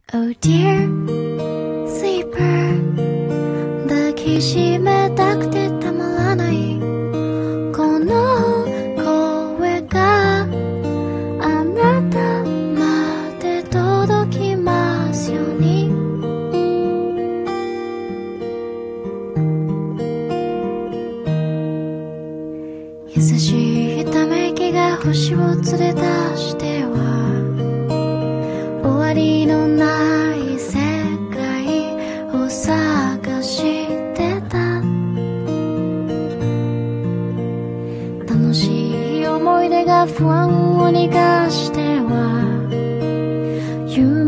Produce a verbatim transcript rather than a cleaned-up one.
Oh dear sleeper 抱きしめたくてたまらないこの声があなたまで届きますように優しいため息が星を連れ出しては終わりのない世界を探してた楽しい思い出が不安を逃がしては夢